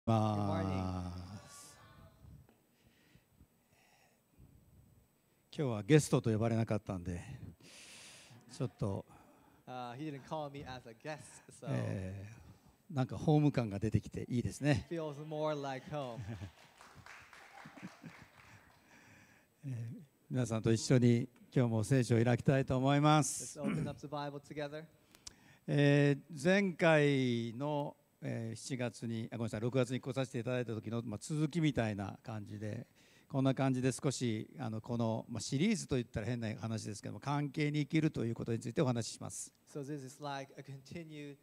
ます。今日はゲストと呼ばれなかったんで、ちょっと、 He didn't call me as a guest, so なんかホーム感が出てきていいですね。 feels more like home. 皆さんと一緒に今日も聖書を開きたいと思いま Let's す。 open up the Bible together. 前回の7月にごめんなさい6月に来させていただいた時の、続きみたいな感じで、こんな感じで少しこの、シリーズといったら変な話ですけども、関係に生きるということについてお話しします。 So this is like a continued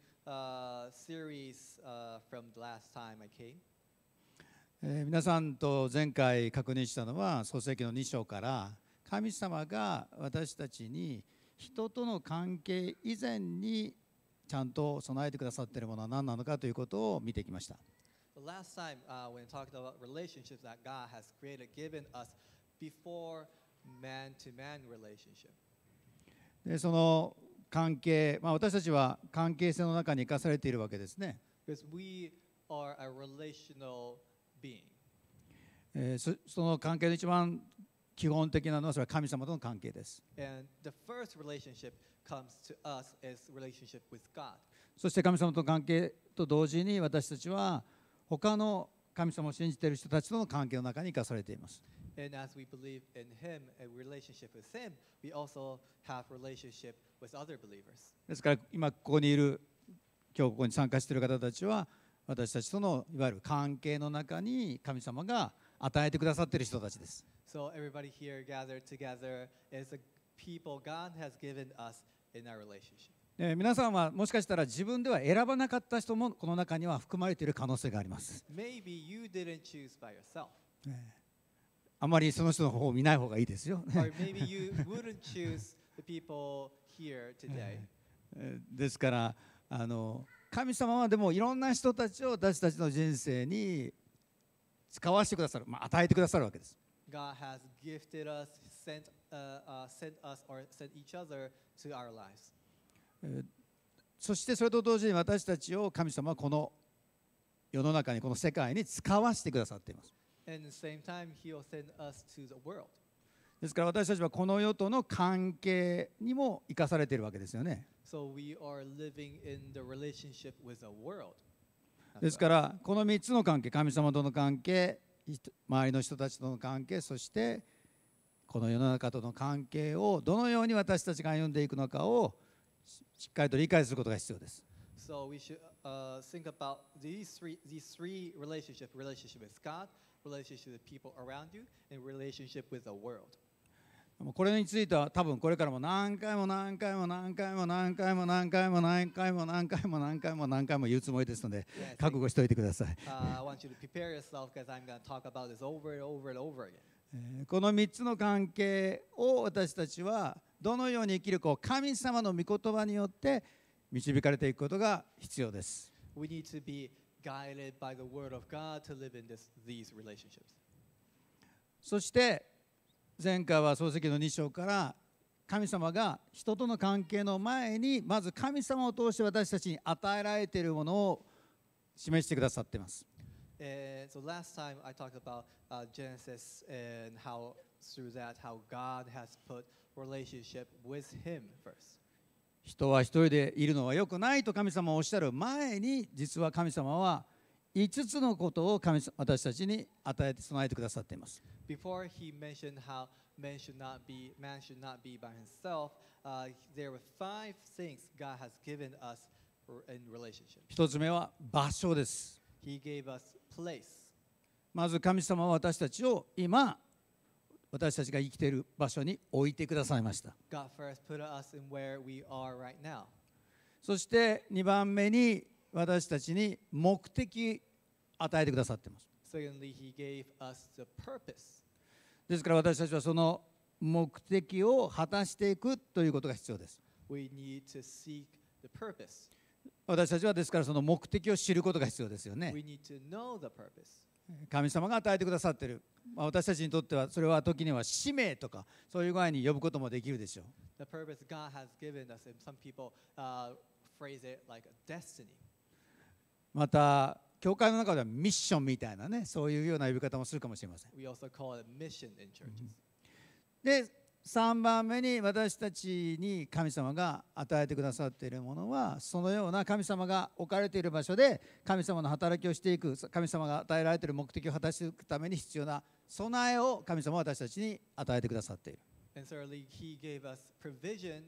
series from the last time I came. 皆さんと前回確認したのは創世記の2章から、神様が私たちに人との関係以前にちゃんと備えてくださっているものは何なのかということを見てきました。 The last time when talking about relationships that God has given us before man-to-man relationship. でその関係、私たちは関係性の中に生かされているわけですね。 Because we are a relational being. その関係の一番基本的なのはそれは神様との関係です。 And the first relationship comes to us is relationship with God. そして神様との関係と同時に私たちは他の神様を信じている人たちとの関係の中に生かされています。 And as we believe in Him, a relationship with Him, we also have relationship with other believers. ですから今ここにいる、今日ここに参加している方たちは私たちとのいわゆる関係の中に神様が与えてくださっている人たちです。 So everybody here gathered together is the people God has given us in our relationship. 皆さんはもしかしたら自分では選ばなかった人もこの中には含まれている可能性があります。 Maybe you didn't choose by yourself. あまりその人の方を見ない方がいいですよ。 Or maybe you wouldn't choose the people here today. ですから神様はでもいろんな人たちを私たちの人生に使わせてくださる、与えてくださるわけです。 God has gifted us, sent us or sent each other to our lives. そしてそれと同時に私たちを神様はこの世の中に、この世界に使わせてくださっています。 And at the same time, He will send us to the world. ですから私たちはこの世との関係にも生かされているわけですよね。 So we are living in the relationship with the world. ですからこの3つの関係、神様との関係、周りの人たちとの関係、そしてこの世の中との関係をどのように私たちが歩んでいくのかをしっかりと理解することが必要です。 So we should think about these three relationship with God, relationship with people around you, and relationship with the world. これについては多分これからも何回も何回も何回も何回も何回も何回も何回も何回も何回も言うつもりですので、覚悟しておいてください。 I want you to prepare yourself because I'm going to talk about this over and over and over again. この3つの関係を私たちはどのように生きるかを神様の御言葉によって導かれていくことが必要です。 We need to be guided by the word of God to live in these relationships. そして前回は創世記の2章から神様が人との関係の前にまず神様を通して私たちに与えられているものを示してくださっています。 So last time I talked about Genesis and how through that how God has put relationship with Him first. 人は一人でいるのは良くないと神様はおっしゃる前に、実は神様は5つのことを私たちに与えて備えてくださっています。 Before He mentioned how man should not be by himself, there were 5 things God has given us in relationship. 一つ目は場所です。 He gave us place. まず神様は私たちを今私たちが生きている場所に置いてくださいました。 God first put us in where we are right now. そして2番目に私たちに目的与えてくださっています。 Secondly, He gave us the purpose. ですから私たちはその目的を果たしていくということが必要です。 We need to seek the purpose. 私たちはですからその目的を知ることが必要ですよね。 We need to know the purpose. 神様が与えてくださっている、私たちにとってはそれは時には使命とかそういう具合に呼ぶこともできるでしょう。 The purpose God has given us, and some people phrase it like a destiny. また教会の中ではミッションみたいなね、そういうような呼び方もするかもしれません。 We also call it mission in churches. で3番目に、私たちに神様が与えてくださっているものは、そのような神様が置かれている場所で神様の働きをしていく、神様が与えられている目的を果たしていくために必要な備えを神様は私たちに与えてくださっている。 And thirdly, He gave us provision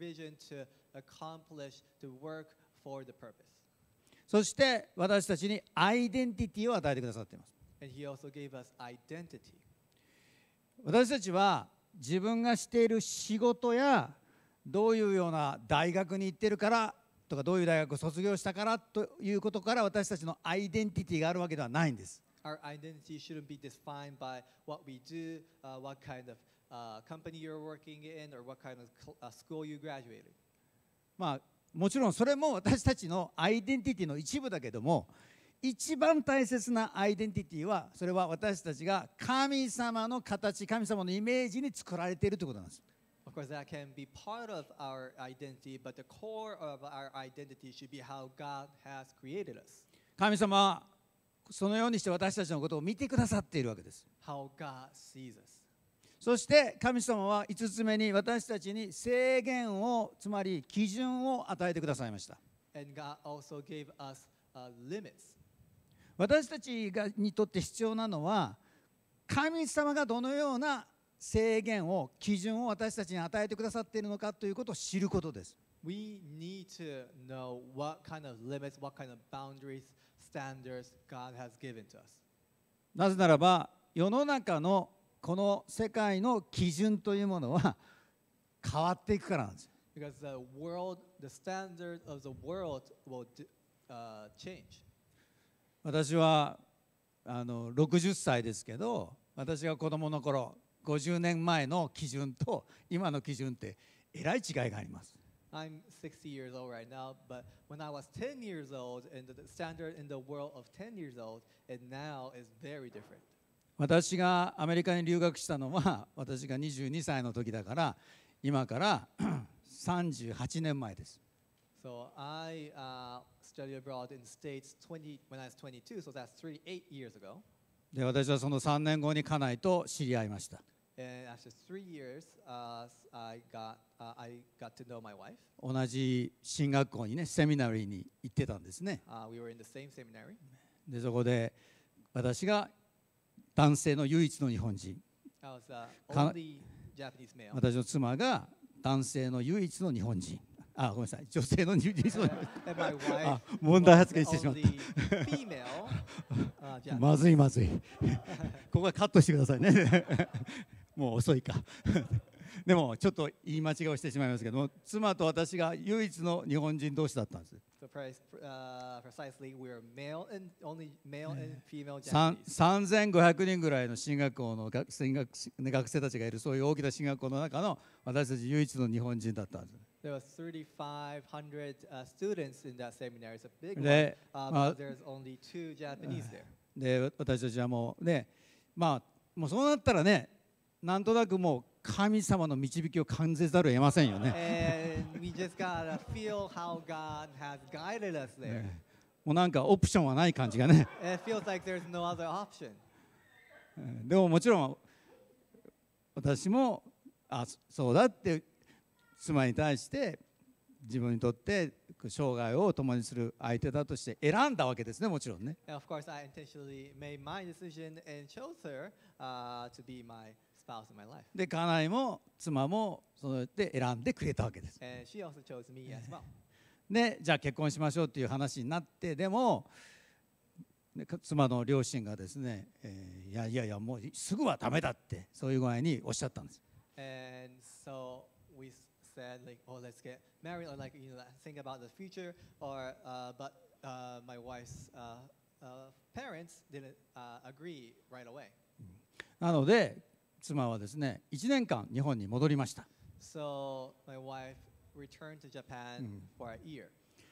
to accomplish, to work for the purpose. そして私たちにアイデンティティを与えてくださっています。 And He also gave us identity. 私たちは自分がしている仕事や、どういうような大学に行ってるからとか、どういう大学を卒業したからということから私たちのアイデンティティがあるわけではないんです。 Our identity shouldn't be defined by what we do, what kind of company you're working in, or what kind of school you graduated. まあもちろんそれも私たちのアイデンティティの一部だけども、一番大切なアイデンティティは、それは私たちが神様の形、神様のイメージに作られているということなんです。 Of course, that can be part of our identity, but the core of our identity should be how God has created us. 神様はそのようにして私たちのことを見てくださっているわけです。 How God sees us. そして神様は5つ目に、私たちに制限を、つまり基準を与えてくださいました。 And God also gave us limits. 私たちにとって必要なのは、神様がどのような制限を、基準を私たちに与えてくださっているのかということを知ることです。 We need to know what kind of limits, what kind of boundaries, standards God has given to us. なぜならば、世の中のこの世界の基準というものは変わっていくからなんです。 Because the standard of the world will change. 私は60歳ですけど、私が子供の頃、50年前の基準と今の基準ってえらい違いがあります。 I'm 60 years old right now, but when I was 10 years old, and the standard in the world of 10 years old, and now is very different. 私がアメリカに留学したのは、私が22歳の時だから、今から38年前です。 So I studied abroad in the States when I was 22, so that's 38 years ago. で、私はその3年後に家内と知り合いました。 And after 3 years, I got to know my wife. 同じ進学校にね、セミナリーに行ってたんですね。 We were in the same seminary. で、そこで私が男性の唯一の日本人、 I was the only Japanese male. 私の妻が男性の唯一の日本人、ごめんなさい、女性の唯一の日本人。 And my wife 問題 was 発 the 言してしまっ only female た。 Japanese. まずいまずい。ここはカットしてくださいね。もう遅いか。でもちょっと言い間違いをしてしまいますけども、妻と私が唯一の日本人同士だったんです。 So precisely, we're only male and female Japanese. 3500人ぐらいの進学校の学生たちがいる、そういう大きな進学校の中の私たち唯一の日本人だったんです。 There was 3,500 students in that seminary. It's a big one, で、 but there's only 2 Japanese there. で、私たちはもうね、もうそうなったらね、なんとなくもう神様の導きを感じざるを得ませんよね。 And we just gotta feel how God has guided us there. もうなんかオプションはない感じがね。 It feels like there's no other option. でももちろん私もそうだって妻に対して自分にとって生涯を共にする相手だとして選んだわけですね、もちろんね。 And of course, I intentionally made my decision and chose her to be my spouse in my life. で、家内も妻もそうやって選んでくれたわけです。 And she also chose me as well. で、じゃあ結婚しましょうっていう話になって、でも妻の両親がですね、いやいやいやもうすぐはダメだってそういう具合におっしゃったんです。 And so we said like, oh, let's get married, or like think about the future, or but my wife's parents didn't agree right away. なので妻はですね、1年間日本に戻りました。 So my wife returned to Japan for a year.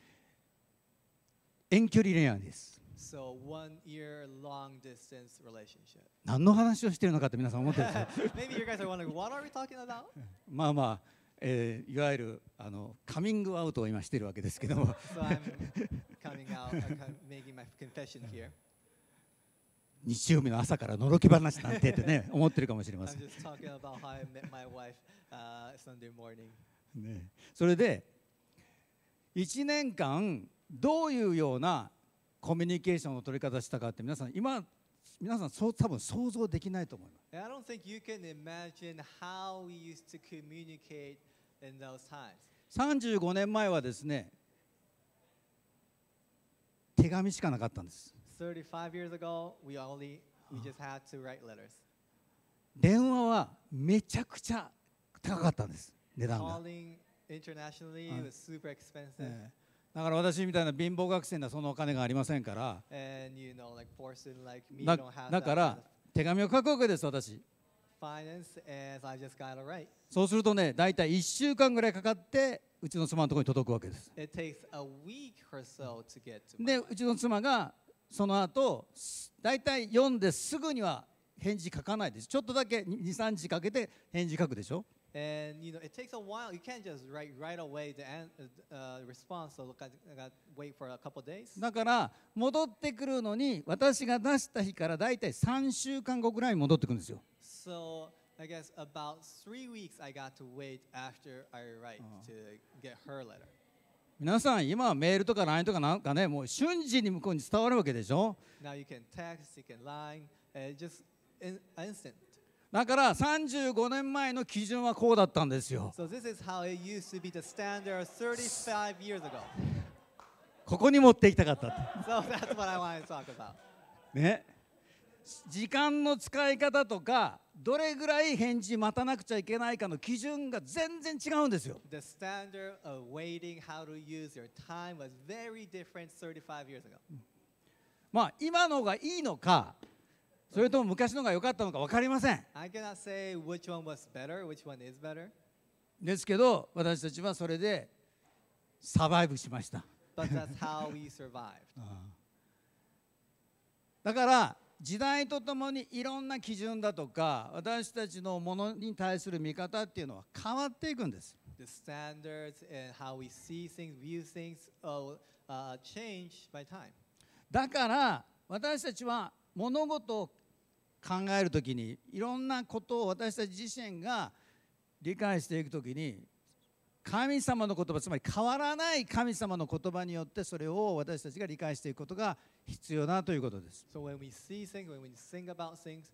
遠距離恋愛です。 So 1 year long distance relationship. 何の話をしているのかって皆さん思ってるんですよ。 Maybe you guys are wondering, what are we talking about? まあいわゆるカミングアウトを今しているわけですけども So I'm coming out, making my confession here. 日曜日の朝からのろけ話なんてってね思ってるかもしれませ I'm ん、 just talking about how I met my wife Sunday morning. ね、それで1年間どういうようなコミュニケーションの取り方したかって皆さんそう多分想像できないと思います。 And I don't think you can imagine how we used to communicate in those times. 35年前はですね手紙しかなかったんです。 35 years ago, we just had to write letters. 電話はめちゃくちゃ高かったんです、値段が。 Calling internationally was super expensive. だから私みたいな貧乏学生にはそのお金がありませんから、 And like person like me だ don't have だ that か kind ら of 手紙を書くわけです私。 finance, and I just gotta write. そうするとねだいたい1週間ぐらいかかってうちの妻のところに届くわけです。 It takes a week or so to get to で my うちの妻がその後だいたい読んですぐには返事書かないです。ちょっとだけ 2,3 日かけて返事書くでしょ。 And it takes a while. You can't just write right away the response. So I got wait for a couple days. だから戻ってくるのに私が出した日からだいたい3週間後ぐらいに戻ってくるんですよ。 So I guess about 3 weeks I got to wait after I write to get her letter. 皆さん今はメールとか LINE とかなんかねもう瞬時に向こうに伝わるわけでしょ。 Now you can text, you can line, just instant. だから35年前の基準はこうだったんですよ。 So this is how it used to be the standard 35 years ago. ここに持っていきたかったって So that's what I want to talk about. ね。時間の使い方とかどれぐらい返事待たなくちゃいけないかの基準が全然違うんですよ。 The standard of waiting, how to use your time was very different 35 years ago. まあ今のがいいのかそれとも昔のが良かったのか分かりません。 I cannot say which one was better, which one is better. ですけど私たちはそれでサバイブしました。 But that's how we survived. だから時代とともにいろんな基準だとか私たちのものに対する見方っていうのは変わっていくんです。 The standards and how we see things, view things, change by time. だから私たちは物事を考えるときにいろんなことを私たち自身が理解していくときに神様の言葉つまり変わらない神様の言葉によってそれを私たちが理解していくことが必要だということです。 So when we see things, when we think about things,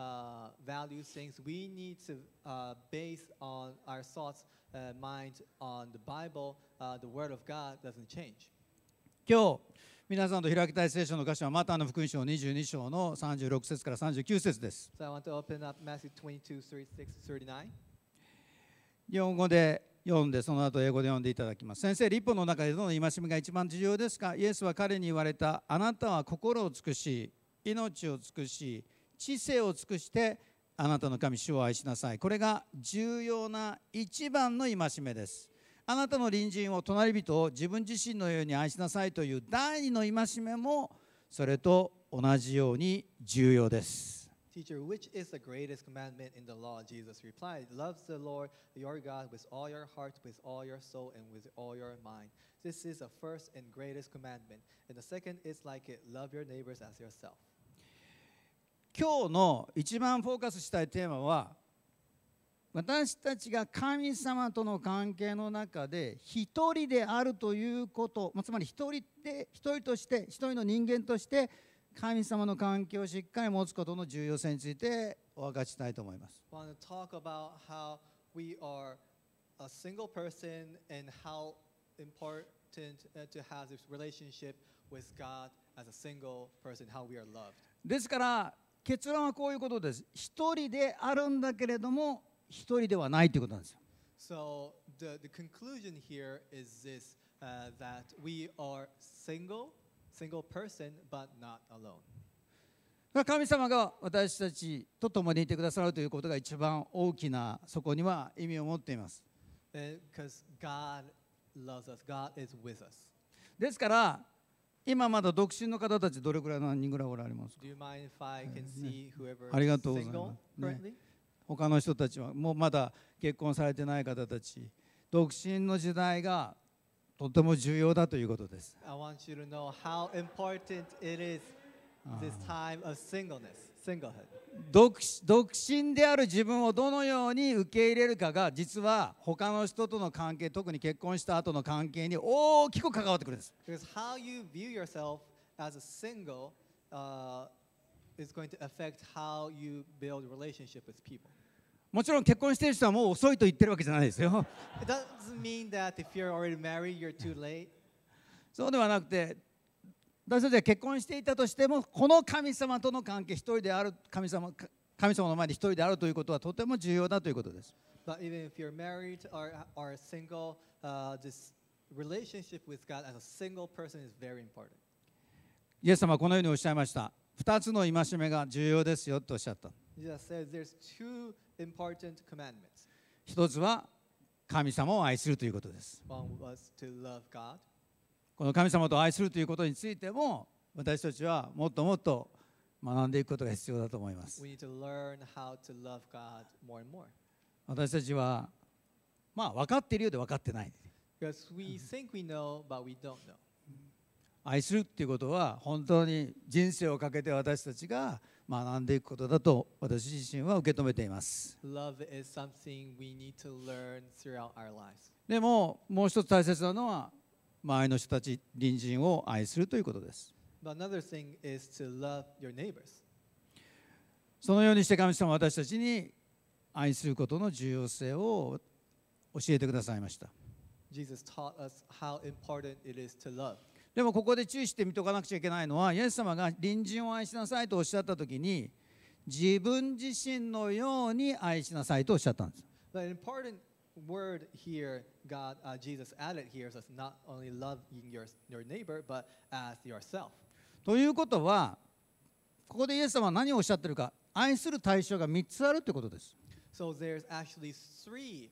value things, we need to base on our thoughts, mind on the Bible. The Word of God doesn't change. 今日皆さんと開きたい聖書の箇所はマタイの福音書22章の36節から39節です。 So I want to open up Matthew 22, 36, 39. 日本語で読んでその後英語で読んでいただきます。先生、律法の中でどの戒めが一番重要ですか？イエスは彼に言われた。あなたは心を尽くし、命を尽くし、知性を尽くしてあなたの神主を愛しなさい。これが重要な一番の戒めです。あなたの隣人を隣人を自分自身のように愛しなさいという第二の戒めもそれと同じように重要です。 Teacher, which is the greatest commandment in the law? Jesus replied, Love the Lord your God with all your heart, with all your soul, and with all your mind. This is the first and greatest commandment. And the second is like it, love your neighbors as yourself. 今日の一番フォーカスしたいテーマは私たちが神様との関係の中で一人であるということ、つまり一人として一人の人間として神様の関係をしっかり持つことの重要性についてお分かちしたいと思います。 I want to talk about how we are a single person and how important to have this relationship with God as a single person, how we are loved. ですから結論はこういうことです。一人であるんだけれども一人ではないということなんですよ。 So the conclusion here is this, that we are single person but not alone. 神様が私たちと共にいてくださるということが一番大きなそこには意味を持っています。 Because God loves us, God is with us. ですから今まだ独身の方たちどれくらい何人ぐらいおられますか？ Do you mind if I can see whoever ありが is とうござい single ます。ね currently? 他の人たちはもうまだ結婚されてない方たち、独身の時代がとても重要だということです。 I want you to know how important it is this time of singlehood. 独身である自分をどのように受け入れるかが、実は他の人との関係、特に結婚した後の関係に大きく関わってくるんです。 Because how you view yourself as a single is going to affect how you build relationship with people. もちろん結婚している人はもう遅いと言ってるわけじゃないですよ。 It doesn't mean that if you're already married, you're too late. そうではなくて、私たちは結婚していたとしても、この神様との関係、一人である神様の前で一人であるということはとても重要だということです。 But even if you're married or single, this relationship with God as a single person is very important. イエス様はこのようにおっしゃいました。2つの戒めが重要ですよとおっしゃった。 Jesus says there's two important commandments. 一つは神様を愛するということです。 One was to love God. この神様と愛するということについても、私たちはもっともっと学んでいくことが必要だと思います。 We need to learn how to love God more and more. 私たちは分かっているようで分かってない。 Because we think we know, but we don't know. 愛するっていうことは本当に人生をかけて私たちが学んでいくことだと私自身は受け止めています。 Love is something we need to learn throughout our lives. でももう一つ大切なのは周りの人たち、隣人を愛するということです。 But another thing is to love your neighbors. そのようにして神様は私たちに愛することの重要性を教えてくださいました。 Jesus taught us how important it is to love. でもここで注意して見ておかなくちゃいけないのは、イエス様が隣人を愛しなさいとおっしゃったときに、自分自身のように愛しなさいとおっしゃったんです。 The important word here, Jesus added here, is not only loving your neighbor, but as yourself. ということは、ここでイエス様は何をおっしゃっているか、愛する対象が3つあるということです。 So there's actually three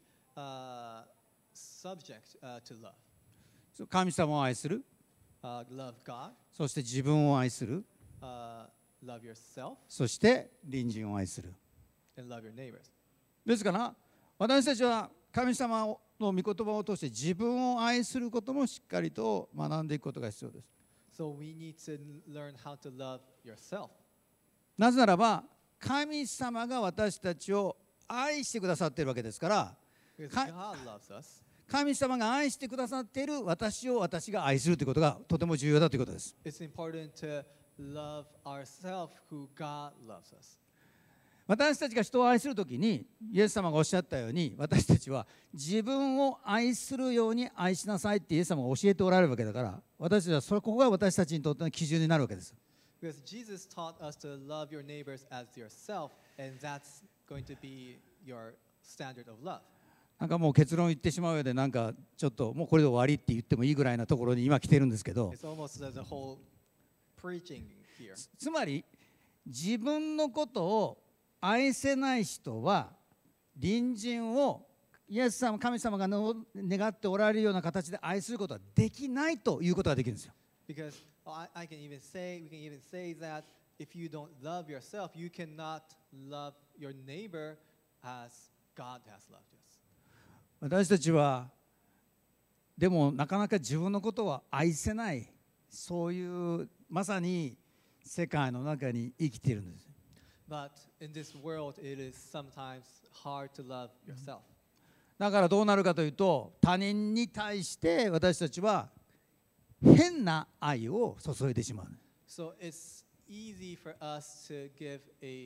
subjects to love. 神様を愛する、 Love God, そして自分を愛する、 love yourself, そして隣人を愛する。 and love your neighbors. ですから私たちは神様の御言葉を通して自分を愛することもしっかりと学んでいくことが必要です。 So we need to learn how to love yourself. なぜならば神様が私たちを愛してくださっているわけですから、 Because God loves us. 神様が愛してくださっている私を私が愛するということがとても重要だということです。 It's important to love ourselves who God loves us. 私たちが人を愛するときにイエス様がおっしゃったように、私たちは自分を愛するように愛しなさいってイエス様が教えておられるわけだから、私たちはここが私たちにとっての基準になるわけです。 Because Jesus taught us to love your neighbors as yourself, and that's going to be your standard of love. なんかもう結論言ってしまうようで、なんかちょっともうこれで終わりって言ってもいいぐらいなところに今来てるんですけど、 It's almost as a whole preaching here. つまり自分のことを愛せない人は隣人をイエス様、神様が願っておられるような形で愛することはできないということができるんですよ。 Because we can even say that if you don't love yourself, you cannot love your neighbor as God has loved us. 私たちはでもなかなか自分のことは愛せない、そういうまさに世界の中に生きているんです。 But in this world, it is sometimes hard to love yourself. だからどうなるかというと、他人に対して私たちは変な愛を注いでしまう。 So it's easy for us to give a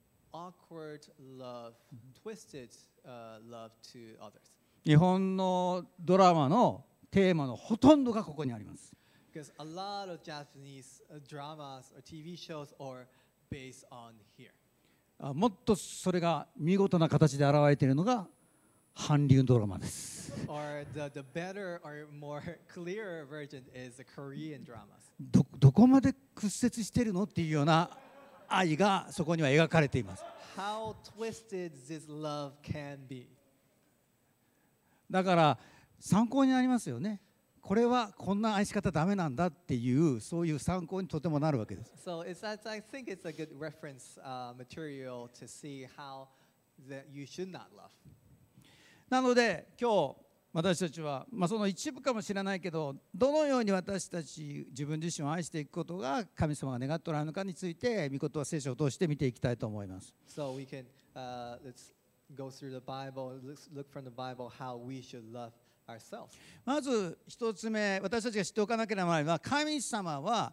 awkward love, twisted love to others. 日本のドラマのテーマのほとんどがここにあります。 Because a lot of Japanese dramas or TV shows are based on here. もっとそれが見事な形で現れているのが韓流ドラマです。 Or the better or more clearer version is the Korean dramas. どこまで屈折しているのっていうような愛がそこには描かれています。 How twisted this love can be. だから参考になりますよね。これはこんな愛し方ダメなんだっていうそういう参考にとてもなるわけです。 So I think it's a good reference material to see how that you should not love. なので今日私たちは、その一部かもしれないけど、どのように私たち自分自身を愛していくことが神様が願っておられるのかについて、御言葉聖書を通して見ていきたいと思います。 So we can let's go through the Bible, look from the Bible how we should love ourselves. まず一つ目、私たちが知っておかなければならないのは、神様は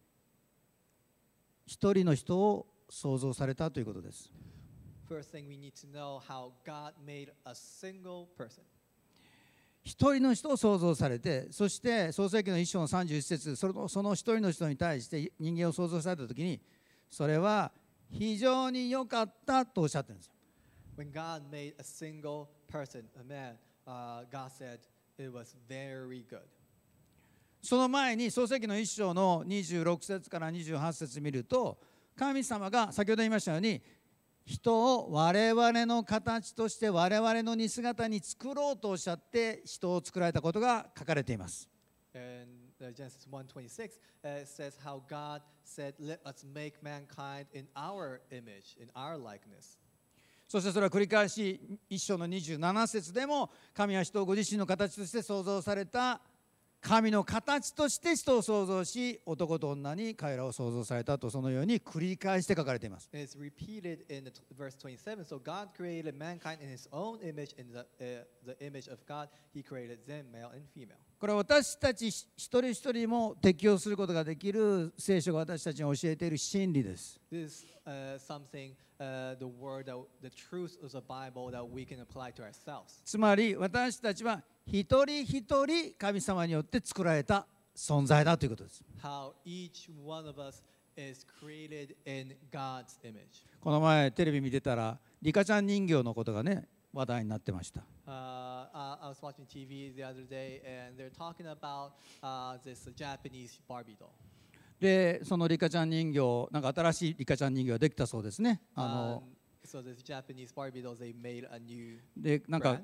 一人の人を創造されたということです。 First thing we need to know how God made a single person. 一人の人を創造されて、そして創世記の1章の31節、その一人の人に対して人間を創造されたときに、それは非常に良かったとおっしゃってるんですよ。 When God made a single person, a man, God said it was very good. その前に創世記の1章の26節から28節見ると、神様が先ほど言いましたように、人を我々の形として我々の似姿に作ろうとおっしゃって人を作られたことが書かれています。 And Genesis 1:26 says how God said, "Let us make mankind in our image, in our likeness." そしてそれは繰り返し1章の27節でも、神は人をご自身の形として創造された神の形として人を創造し、男と女に彼らを創造されたと、そのように繰り返して書かれています。 It's repeated in verse 27. So God created mankind in His own image, in the image of God, He created them, male and female. これは私たち一人一人も適用することができる聖書が私たちに教えている真理です。 This is something, the word, the truth of the Bible that we can apply to ourselves. つまり私たちは一人一人神様によって作られた存在だということです。 How each one of us is created in God's image. この前テレビ見てたらリカちゃん人形のことがね話題になってました。 I was watching TV the other day, and they're talking about this Japanese Barbie doll. でそのリカちゃん人形、なんか新しいリカちゃん人形ができたそうですね。 So this Japanese Barbie dolls, they made a new でなんか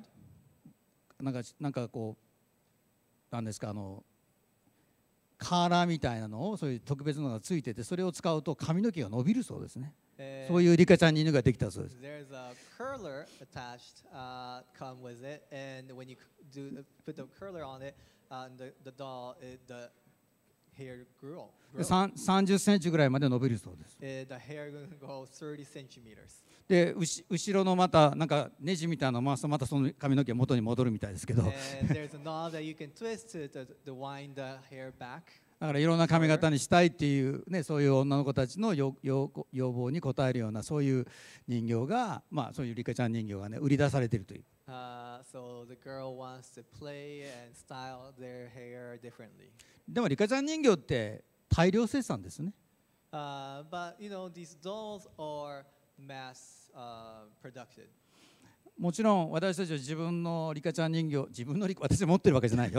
brand. こうなんですか、カーラーみたいなのをそういう特別なのがついてて、それを使うと髪の毛が伸びるそうですね。そういうリカちゃん人形ができたそうです。 There's a curler attached, come with it, and when you put the curler on it, the doll, the hair grew. 30センチぐらいまで伸びるそうです。 The hair gonna go 30 centimeters. で後ろのまたなんかネジみたいなのを回すとまたその髪の毛元に戻るみたいですけど。 And there's a knob that you can twist to wind the hair back. だからいろんな髪型にしたいっていうね、そういう女の子たちの要望に応えるようなそういう人形が、そういうリカちゃん人形がね売り出されているという。 So the girl wants to play and style their hair differently. でもリカちゃん人形って大量生産ですね。 But you know, these dolls are mass produced. もちろん私たちは自分のリカちゃん人形、私持ってるわけじゃないよ。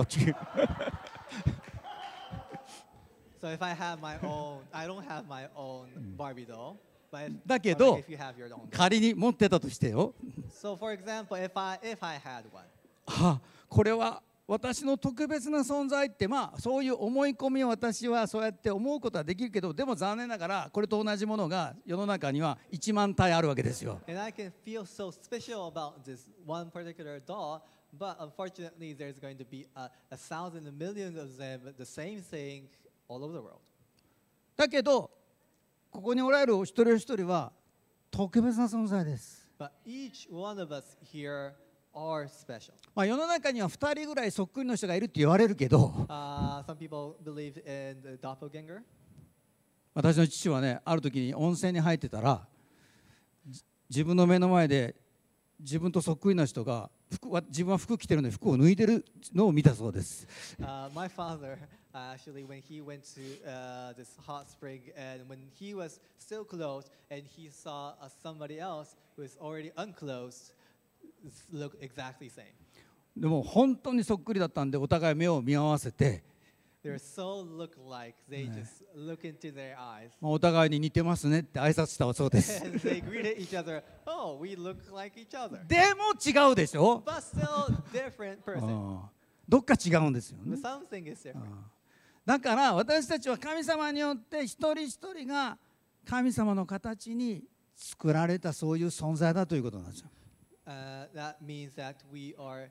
So if I have my own, I don't have my own Barbie doll. But だけど if you have your own. 仮に持ってたとしてよ。 So for example, if I had one. これは私の特別な存在って、そういう思い込みを私はそうやって思うことはできるけど、でも残念ながらこれと同じものが世の中には1万体あるわけですよ。 And I can feel so special about this one particular doll, but unfortunately there's going to be a thousand, a million of them, the same thing all over the world. だけどここにおられるお一人お一人は特別な存在です。 But each one of us here are special. 世の中には2人ぐらいそっくりの人がいるって言われるけど、 Some people believe in the doppelganger. 私の父はね、ある時に温泉に入ってたら、自分の目の前で自分とそっくりな人が自分は服着てるのに服を脱いでるのを見たそうです。 My father, actually, when he went to this hot spring, and when he was still clothed, and he saw somebody else who is already unclothed, look exactly same. でも本当にそっくりだったんで、お互い目を見合わせて、 They so look alike. They just look into their eyes. お互いに似てますねって挨拶したそうです。 And they greeted each other. Oh, we look like each other. でも違うでしょ。 But still different person. どっか違うんですよね。 Something is different. だから私たちは神様によって一人一人が神様の形に作られたそういう存在だということなんですよ。 That means that we are,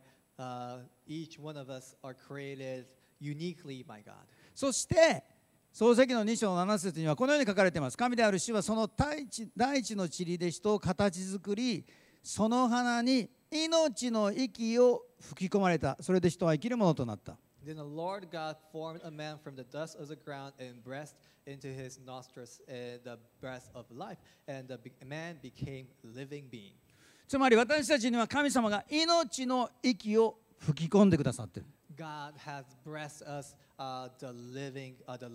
each one of us are created uniquely by God. そして創世記の2章7節にはこのように書かれています。神である主はその大地の塵で人を形作り、その花に命の息を吹き込まれた。それで人は生きるものとなった。 Then the Lord God formed a man from the dust of the ground and breathed into his nostrils the breath of life, and the man became a living being. つまり私たちには神様が命の息を吹き込んでくださっている。 God has breathed us the living,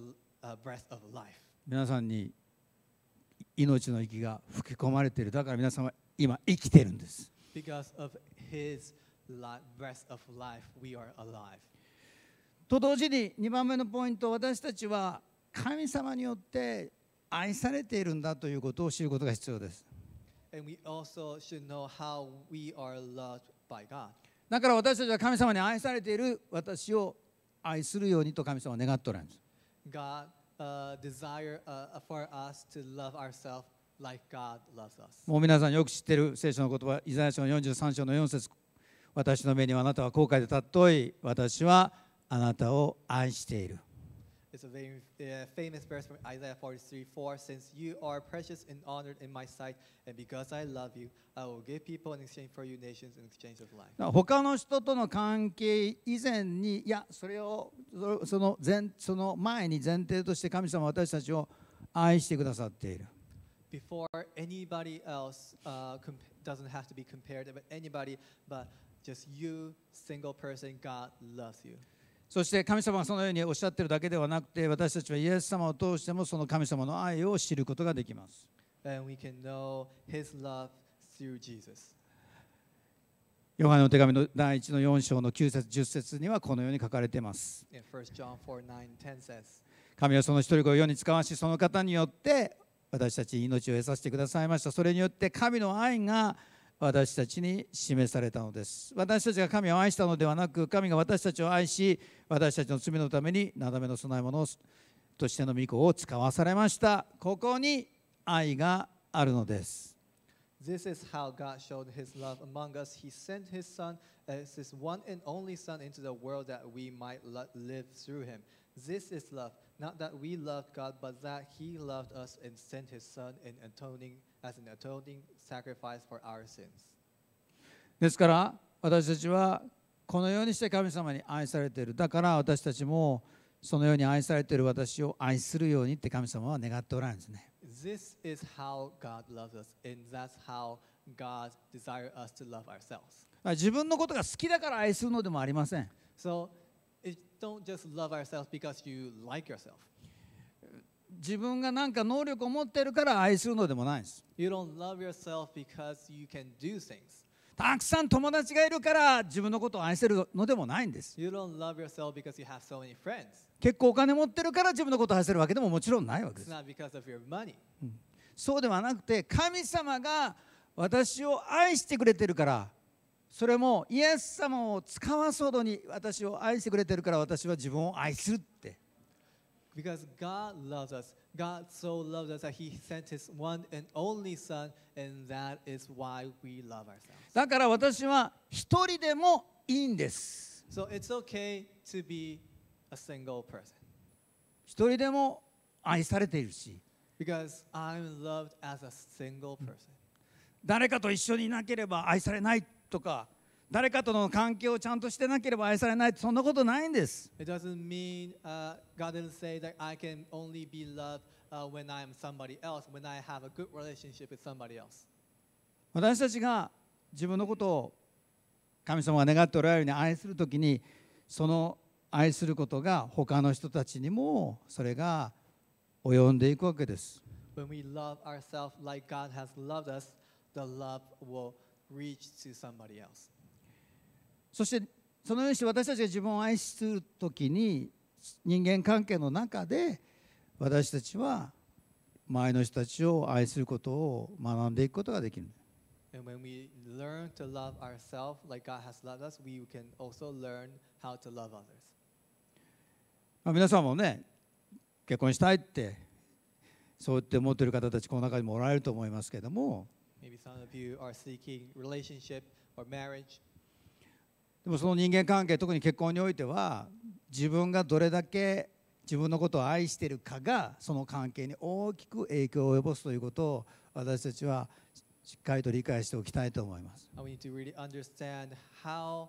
breath of life. 皆さんに命の息が吹き込まれている。だから皆さんは今生きているんです。 Because of his breath of life, we are alive. と同時に2番目のポイント、私たちは神様によって愛されているんだということを知ることが必要です。 And we also should know how we are loved by God. だから私たちは神様に愛されている私を愛するようにと神様は願っておられます。 God desire for us to love ourselves like God loves us. もう皆さんよく知っている聖書の言葉、イザヤ書の43章の4節、私の目にはあなたは後悔で尊い、私はあなたを愛している。 It's a very famous verse from Isaiah 43:4. Since you are precious and honored in my sight, and because I love you, I will give people in exchange for you nations in exchange of life. 他の人との関係以前に、いや、その前に前提として神様は私たちを愛してくださっている。 Before anybody else doesn't have to be compared with anybody, but just you, single person, God loves you. そして神様がそのようにおっしゃっているだけではなくて、私たちはイエス様を通してもその神様の愛を知ることができます。 And we can know His love through Jesus. ヨハネの手紙の第1の4章の9節10節にはこのように書かれています。 In 1 John 4:9-10 says, 神はその一人子を世に使わし、その方によって私たちに命を得させてくださいました。それによって神の愛が私たちに示されたのです。私たちが神を愛したのではなく、神が私たちを愛し、私たちの罪のためになだめの供え物としての御子を使わされました。ここに愛があるのです。 This is how God showed His love among us. He sent His Son as His one and only Son into the world that we might live through Him. This is love, not that we loved God, but that He loved us and sent His Son as an atoning sacrifice for our sins. ですから私たちはこのようにして神様に愛されている。だから私たちもそのように愛されている私を愛するようにって神様は願っておられるんですね。 This is how God loves us, and that's how God desires us to love ourselves. 自分のことが好きだから愛するのでもありません。 So don't just love ourselves because you like yourself. 自分が何か能力を持っているから愛するのでもないです。 You don't love yourself because you can do things. たくさん友達がいるから自分のことを愛せるのでもないんです。 You don't love yourself because you have so many friends. 結構お金持ってるから自分のことを愛せるわけでももちろんないわけで It's す。 not because of your money. そうではなくて、神様が私を愛してくれてるから、それもイエス様を使わすほどに私を愛してくれてるから、私は自分を愛するって。 Because God loves us. God so loves us that He sent His one and only Son, and that is why we love ourselves. だから私は一人でもいいんです。 So it's okay to be a single person. 一人でも愛されているし、 Because I'm loved as a single person. 誰かと一緒にいなければ愛されないとか、誰かとの関係をちゃんとしてなければ愛されないって、そんなことないんです。 It doesn't mean God didn't say that I can only be loved when I'm somebody else, when I have a good relationship with somebody else. 私たちが自分のことを神様が願っておられるように愛するときに、その愛することが他の人たちにもそれが及んでいくわけです。 When we love ourselves like God has loved us, the love will reach to somebody else. そしてそのようにして私たちが自分を愛するときに、人間関係の中で私たちは周りの人たちを愛することを学んでいくことができる。 And when we learn to love ourselves like God has loved us, we can also learn how to love others. 皆さんもね、結婚したいってそう言って思っている方たちこの中にもおられると思いますけれども、 Maybe some of you are seeking relationship or marriage. でもその人間関係、特に結婚においては自分がどれだけ自分のことを愛しているかがその関係に大きく影響を及ぼすということを私たちはしっかりと理解しておきたいと思います。 And we need to really understand how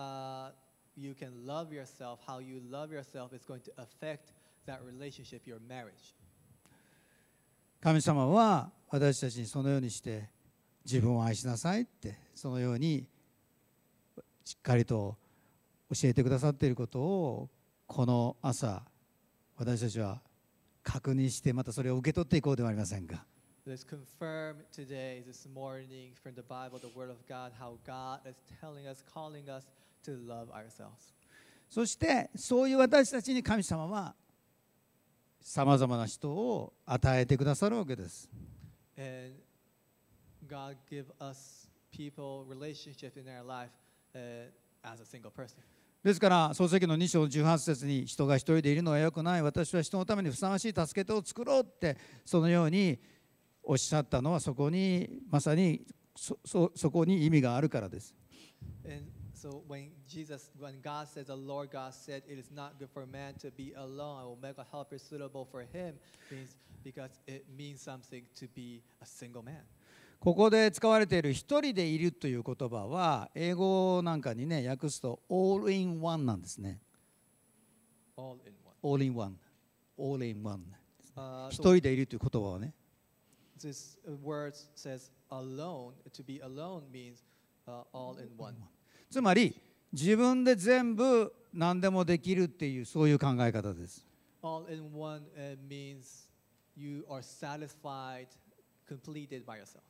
you can love yourself, how you love yourself is going to affect that relationship, your marriage. 神様は私たちにそのようにして自分を愛しなさいってそのようにしっかりと教えてくださっていることをこの朝私たちは確認してまたそれを受け取っていこうではありませんか。 Let's confirm today, this morning, from the Bible, the Word of God, how God is telling us, calling us to love ourselves. そしてそういう私たちに神様はさまざまな人を与えてくださるわけです。 And God give us people, relationship in our life as a single person. ですから創世記の2章18節に人が一人でいるのはよくない、私は人のためにふさわしい助け手を作ろうってそのようにおっしゃったのはそこにまさにそこに意味があるからです。 And so when God said, the Lord God said, it is not good for man to be alone, I will make a helper suitable for him, means because it means something to be a single man. ここで使われている一人でいるという言葉は英語なんかにね訳すと all in one なんですね。 All in one. all in one all in one 一 So 人でいるという言葉はね this word says alone. To be alone means all in one. つまり自分で全部何でもできるっていうそういう考え方です。 All in one means you are satisfied, completed by yourself.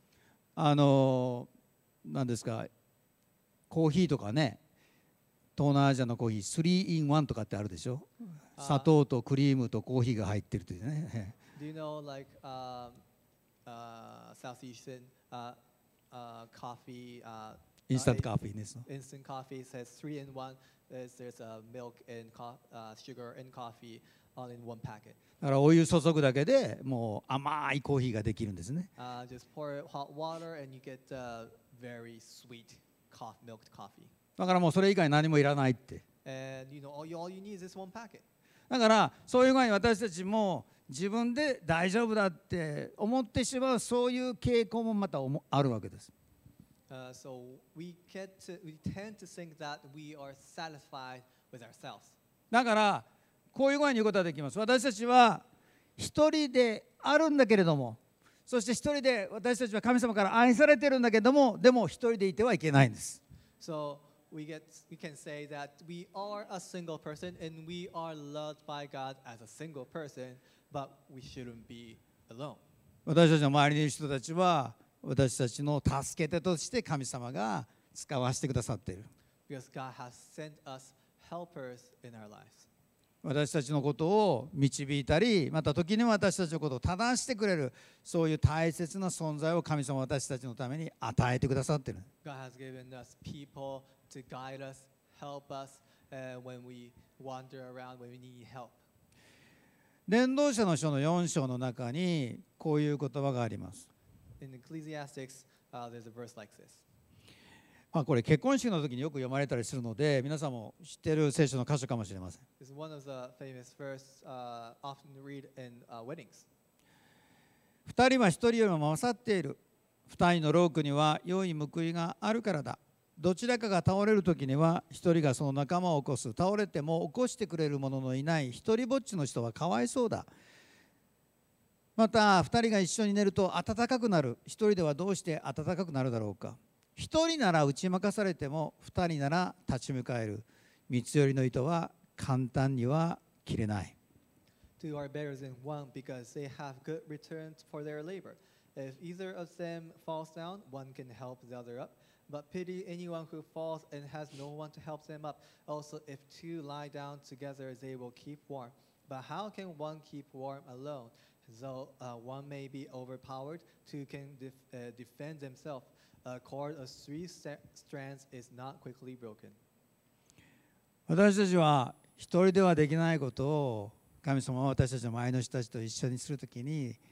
何ですかコーヒーとかね東南アジアのコーヒー 3in1 とかってあるでしょ。砂糖とクリームとコーヒーが入ってるというね。 Do you know like Southeastern coffee? インスタントカフェです。 Instant coffee says 3 in 1. There's milk and sugar and coffee all in one packet. だからお湯注ぐだけでもう甘いコーヒーができるんですね。 Just pour hot water and you get very sweet milked coffee. だからもうそれ以外何もいらないって。 And you know all you need is this one packet. だからそういう具合に私たちも自分で大丈夫だって思ってしまうそういう傾向もまたあるわけです。 So we tend to think that we are satisfied with ourselves. だからこういう具合に言うことができます。私たちは一人であるんだけれども、そして一人で私たちは神様から愛されてるんだけども、でも一人でいてはいけないんです。 So we can say that we are a single person and we are loved by God as a single person, but we shouldn't be alone. 私たちの周りにいる人たちは私たちの助け手として神様が使わせてくださっている。 Because God has sent us helpers in our lives. 私たちのことを導いたり、また時には私たちのことを正してくれる、そういう大切な存在を神様は私たちのために与えてくださっている。 God has given us people to guide us, help us when we wander around, when we need help. 伝道者の書の4章の中にこういう言葉があります。 In Ecclesiastics, there's a verse like this. これ結婚式の時によく読まれたりするので皆さんも知っている聖書の箇所かもしれません。 It's one of the famous verse often read in weddings. 二人は一人よりも勝っている。二人の労苦には良い報いがあるからだ。どちらかが倒れる時には一人がその仲間を起こす。倒れても起こしてくれる者のいない一人ぼっちの人はかわいそうだ。また二人が一緒に寝ると暖かくなる。一人ではどうして暖かくなるだろうか。一人なら打ち負かされても二人なら立ち向かえる。三つ寄りの糸は簡単には切れない。 Two are better than one because they have good returns for their labor. If either of them falls down, one can help the other up. But pity anyone who falls and has no one to help them up. Also, if two lie down together, they will keep warm. But how can one keep warm alone? Though one may be overpowered, two can defend themselves. A cord of 3 strands is not quickly broken. 私たちは一人ではできないことを神様は私たちの周りの人たちと一緒にするときに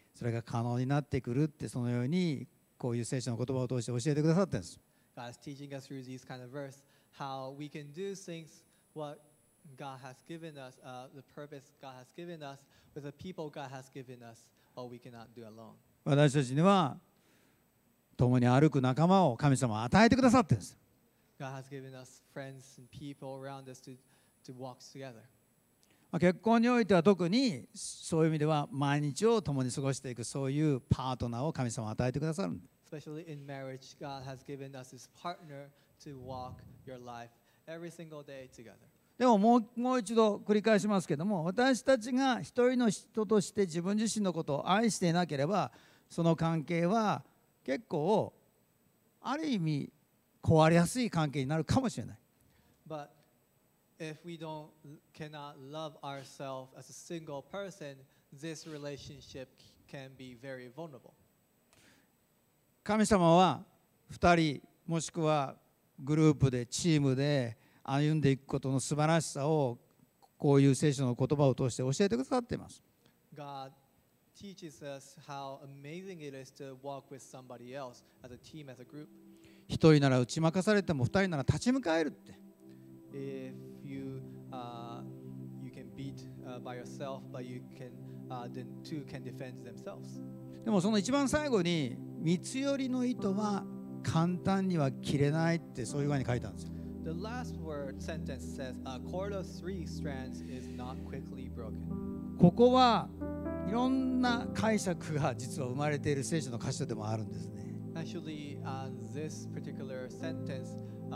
それが可能になってくるって、そのようにこういう聖書の言葉を通して教えてくださってるんです。 God is teaching us through these kind of verse how we can do things what God has given us, the purpose God has given us, with the people God has given us, or we cannot do alone. 私たちには共に歩く仲間を神様は与えてくださってるんです。 God has given us friends and people around us to walk together. 結婚においては特にそういう意味では毎日を共に過ごしていく、そういうパートナーを神様は与えてくださる。 Especially in marriage, God has given us His partner to walk your life every single day together. でももう一度繰り返しますけども、私たちが一人の人として自分自身のことを愛していなければ、その関係は結構ある意味壊れやすい関係になるかもしれない。 But if we cannot love ourselves as a single person, this relationship can be very vulnerable. 神様は2人もしくはグループでチームで歩んでいくことの素晴らしさをこういう聖書の言葉を通して教えてくださっています。 God teaches us how amazing it is to walk with somebody else as a team, as a group. 一人なら打ち負かされても二人なら立ち向かえるって。 If you can beat by yourself, but then two can defend themselves. でもその一番最後に三つ寄りの糸は簡単には切れないって、そういうふうに書いてあるんですよ。 The last sentence says, "A cord of three strands is not quickly broken." ここはいろんな解釈が実は生まれている聖書の箇所でもあるんですね。 Actually, this particular sentence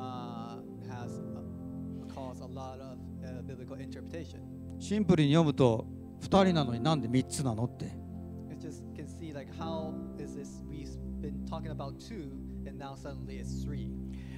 has caused a lot of biblical interpretation. シンプルに読むと二人なのになんで三つなのって。 It just can see like how is this? We've been talking about two, and now suddenly it's three.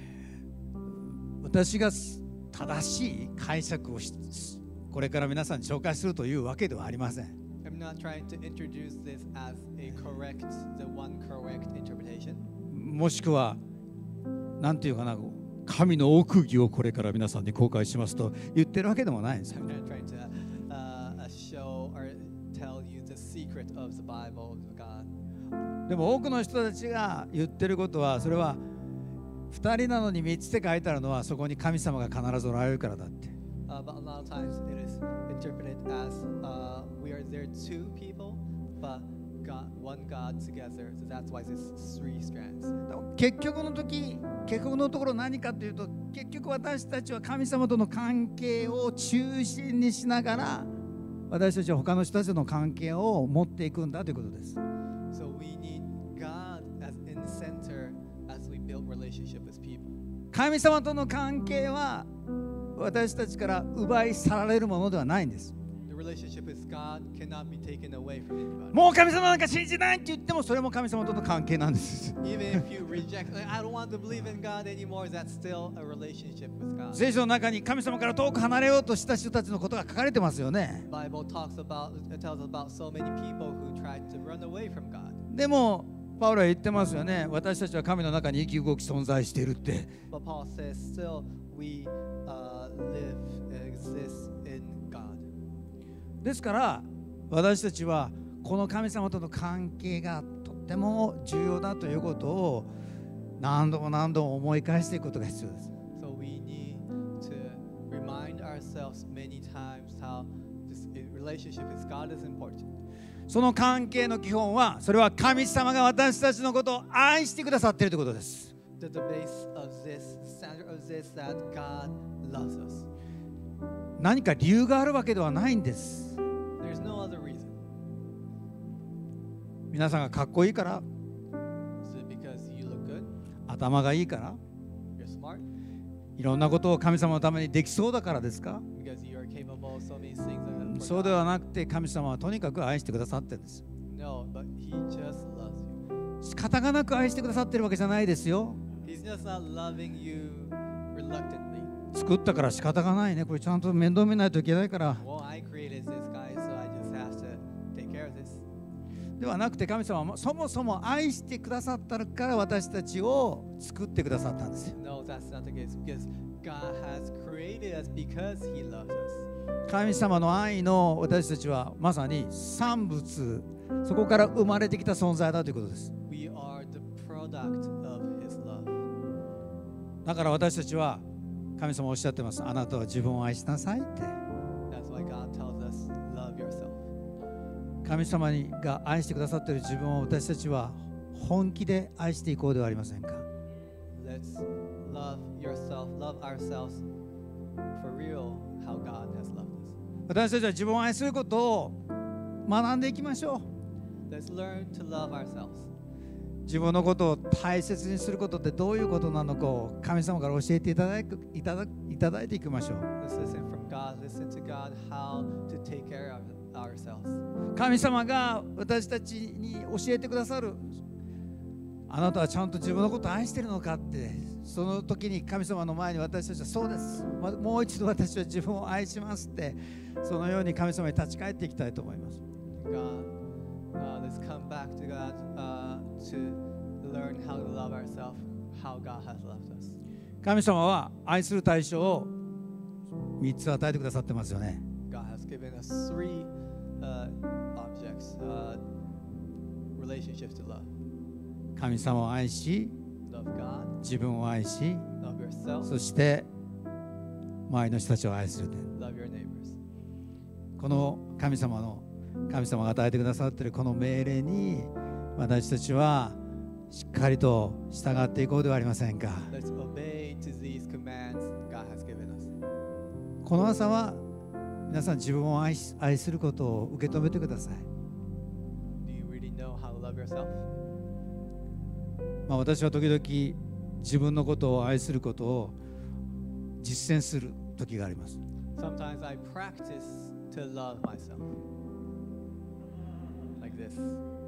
私が正しい解釈をこれから皆さんに紹介するというわけではありません。 I'm not trying to introduce this as the one correct interpretation. もしくはなんていうかな、神の奥義をこれから皆さんに公開しますと言ってるわけでもないんですよ。 I'm not trying to show or tell you the secret of the Bible of God. でも多くの人たちが言ってることは、それは2人なのに3つって書いてあるのは、そこに神様が必ずおられるからだって。 But a lot of times it is interpreted as we are there two people, but one God together. So that's why it's three strands. 結局のところ何かというと、結局私たちは神様との関係を中心にしながら、私たちは他の人たちとの関係を持っていくんだということです。 So we need God as in the center as we build relationship with people. 神様との関係は私たちから奪い去られるものではないんです。 The relationship with God cannot be taken away from anybody. もう神様なんか信じないって言っても、それも神様との関係なんです。 Even if you reject, like, I don't want to believe in God anymore, that's still a relationship with God. 聖書の中に神様から遠く離れようとした人たちのことが書かれてますよね。 Bible tells us about so many people who tried to run away from God. でもパウロは言ってますよね。私たちは神の中に生き動き存在しているって。 But Paul says, still we exist in God. ですから私たちはこの神様との関係がとっても重要だということを何度も思い返していくことが必要です。 So we need to remind ourselves many times how this relationship with God is important. その関係の基本は、それは神様が私たちのことを愛してくださっているということです。 The base of this, the center of this, that God loves us. 何か理由があるわけではないんです。 There's no other reason. 皆さんがかっこいいから、 Is it because you look good? 頭がいいから、 You're smart? いろんなことを神様のためにできそうだからですか？ Because you are capable of so many things. そうではなくて、神様はとにかく愛してくださってるんです。 No, but He just loves you. 仕方がなく愛してくださってるわけじゃないですよ。 He's just not loving you reluctantly. 作ったから仕方がないね。これちゃんと面倒見ないといけないから。 Well, I created this guy, so I just have to take care of this. ではなくて、神様はそもそも愛してくださったから私たちを作ってくださったんですよ。 No, that's not the case. Because God has created us because He loves us. 神様の愛の私たちはまさに産物、そこから生まれてきた存在だということです。 We are the product of His love. だから私たちは神様おっしゃってます。あなたは自分を愛しなさいって。 That's why God tells us, love yourself. 神様が愛してくださっている自分を私たちは本気で愛していこうではありませんか。 Let's love yourself, love ourselves for real, how God has loved us. 私たちは自分を愛することを学んでいきましょう。 Let's learn to love ourselves. 自分のことを大切にすることってどういうことなのかを神様から教えていただいていきましょう。 Let's listen from God, listen to God how to take care of ourselves. 神様が私たちに教えてくださる、あなたはちゃんと自分のことを愛しているのかって、その時に神様の前に私たちはそうです、もう一度私は自分を愛しますって、そのように神様に立ち返っていきたいと思います。 God, let's come back to God to learn how to love ourselves, how God has loved us. 神様は愛する対象を3つ与えてくださってますよね。 God has given us three objects, relationships to love. 神様を愛し、 Love God, 自分を愛し、 love yourself, そして周りの人たちを愛する。 love your neighbors. この神様が与えてくださっているこの命令に私たちはしっかりと従っていこうではありませんか。 Let's obey to these commands God has given us. この朝は皆さん自分を愛することを受け止めてください。 Do you really know how to love yourself? 私は時々自分のことを愛することを実践する時があります。 Sometimes I practice to love myself. Like this.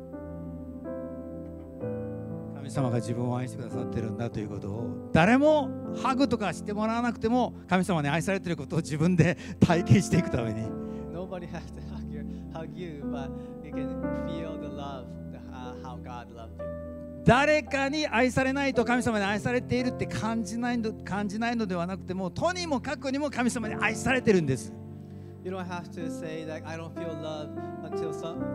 神様が自分を愛してくださっているんだということを誰もハグとかしてもらわなくても神様に愛されていることを自分で体験していくために、 Nobody has to hug you, but you can feel the love, how God loved you. 誰かに愛されないと神様に愛されているって感じないのではなくても、とにもかくにも神様に愛されているんです。 You don't have to say that I don't feel love until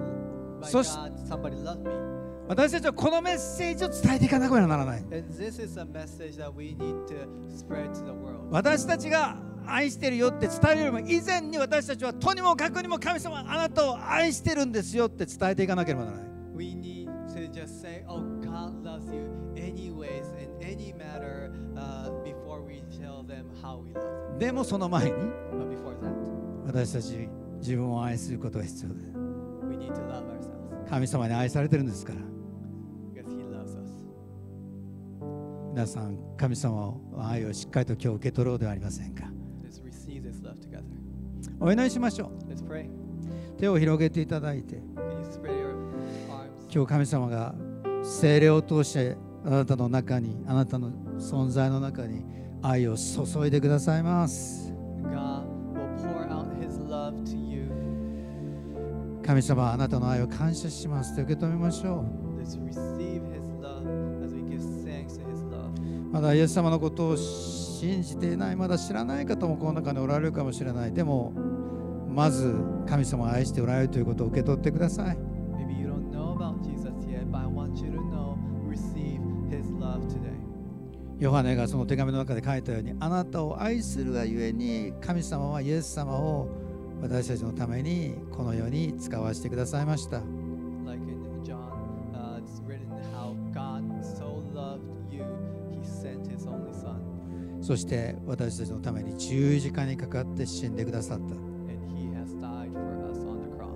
by そし God somebody loved me. 私たちはこのメッセージを伝えていかなければならない。 And this is a message that we need to spread to the world. 私たちが愛してるよって伝えるよりも以前に私たちはとにもかくにも神様あなたを愛してるんですよって伝えていかなければならない。 We need to just say, oh, God loves you anyways, in any matter, before we tell them how we love them. でもその前に But before that, 私たち自分を愛することが必要で、 we need to love ourselves 神様に愛されてるんですから。 because He loves us. 皆さん神様の愛をしっかりと今日受け取ろうではありませんか。 Let's receive this love together. お祈りしましょ Let's pray. う。手を広げていただいて、 Can you spread your arms? 今日神様が聖霊を通してあなたの中に、あなたの存在の中に愛を注いでくださいます。 God will pour out His love to you. 神様、あなたの愛を感謝しますと受け止めましょ Let's receive His love as we give thanks to His love. う。まだイエス様のことを信じていない、まだ知らない方もこの中におられるかもしれない。でもまず神様を愛しておられるということを受け取ってください。 Maybe you don't know about Jesus yet, but I want you to know, receive His love today. ヨハネがその手紙の中で書いたように、あなたを愛するがゆえに神様はイエス様を私たちのためにこの世に使わせてくださいました。 Like in John, it's written how God so loved you, He sent His only Son, そして私たちのために十字架にかかって死んでくださった。 and He has died for us on the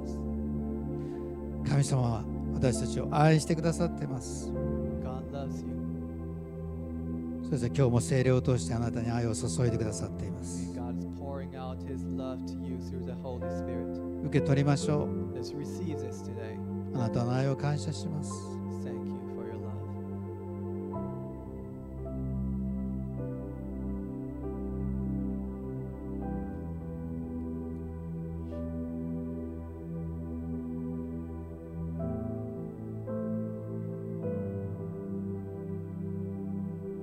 cross. 神様は私たちを愛してくださっています。 God loves you. そして今日も聖霊を通してあなたに愛を注いでくださっています。 God is pouring out His love to you through the Holy Spirit. 受け取りましょう。 Let's receive this today. あなたの愛を感謝します。 Thank you for your love.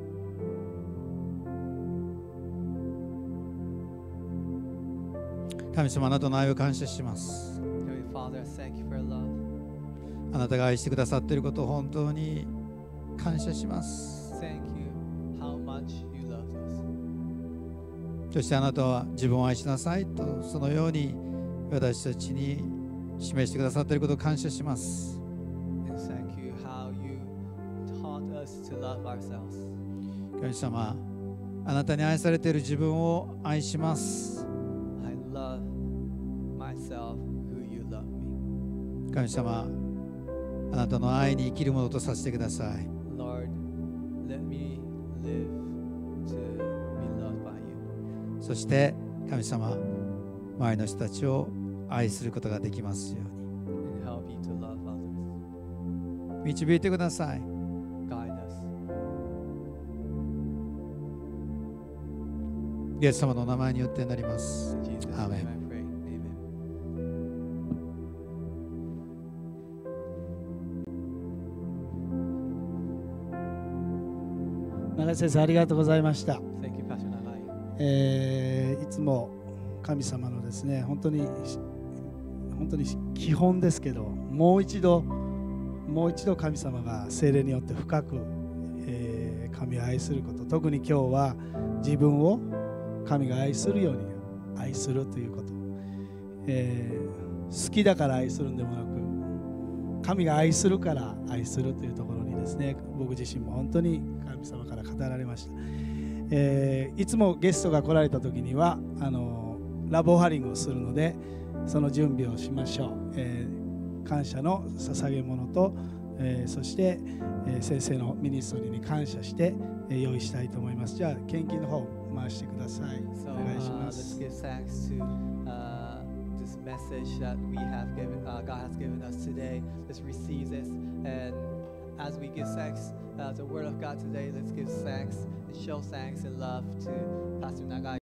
神神様、あなたの愛を感謝します。 Heavenly Father, I thank you for your love. あなたが愛してくださっていることを本当に感謝します。 Thank you how much you loved us. そしてあなたは自分を愛しなさいとそのように私たちに示してくださっていることを感謝します。 And thank you how you taught us to love ourselves. 神様、あなたに愛されている自分を愛します。 I love myself who you love me. 神様、あなたの愛に生きるものとさせてください。 Lord, let me live to be loved by you. そして神様、周りの人たちを愛することができますよう And help you to love others. に導いてください。 Guide us. イエス様の名前によってなります。 In Jesus' name I Amen. pray. Amen. 永井先生、ありがとうございました。 Thank you, Pastor Nagai. いつも神様のですね、本当に基本ですけど、もう一度神様が聖霊によって深く、神を愛すること、特に今日は自分を神が愛するように愛するということ、好きだから愛するんでもなく、神が愛するから愛するというところにですね、僕自身も本当に神様から語られました。いつもゲストが来られた時にはラブオファリングをするので、その準備をしましょう。感謝の捧げ物と、そして、先生のミニストリーに感謝して、用意したいと思います。じゃあ献金の方回してください。 So お願いしま let's す。 give thanks to this message that we have given, God has given us today. Let's receive this, and as we give thanks to the Word of God today, let's give thanks and show thanks and love to Pastor Nagai.